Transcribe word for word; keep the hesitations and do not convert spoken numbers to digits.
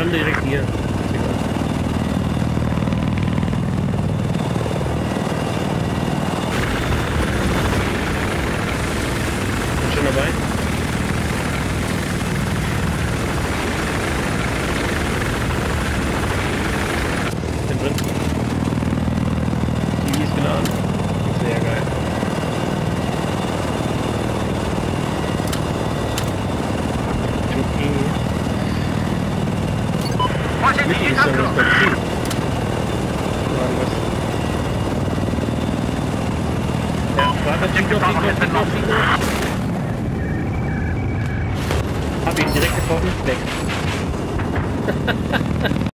lande direkt hier. Bin schon dabei? Bin drin. Die ist geladen. Sehr geil. Mittel ist ja was dazu. Ja, warte, flieg noch, flieg noch, flieg noch, flieg noch. Hab ihn direkt getroffen, weg.